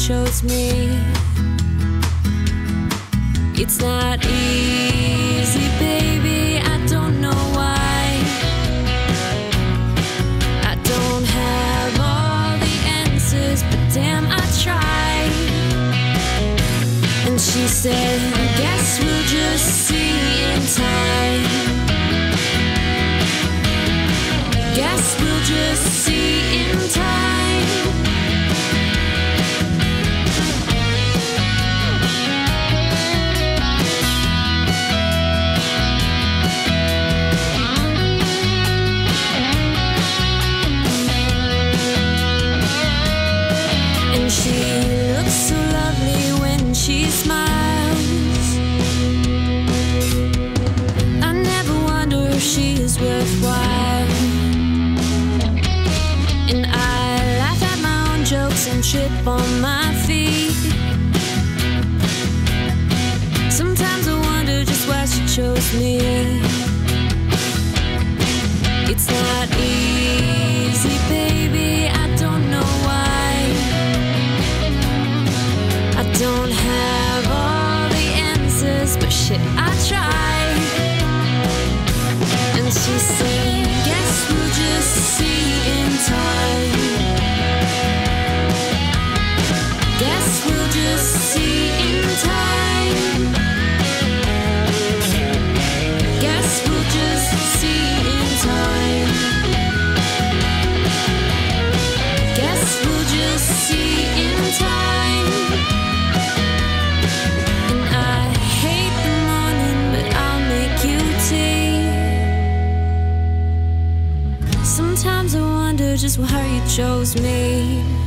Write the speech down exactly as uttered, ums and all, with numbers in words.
chose me. It's not easy, baby, I don't know why. I don't have all the answers, but damn, I tried. And she said, guess we'll just see in time. Guess we'll just see in time. And she looks so lovely when she smiles. I never wonder if she is worthwhile. And I laugh at my own jokes and trip on my feet. Sometimes I wonder just why she chose me. It's not easy, baby, I don't know why. I don't have all the answers, but shit, I tried. And she said, guess we'll just see in time. Guess we'll just see in time. Guess we'll just see in time. Guess we'll just see in time. And I hate the morning, but I'll make you tea. Sometimes I wonder just why you chose me.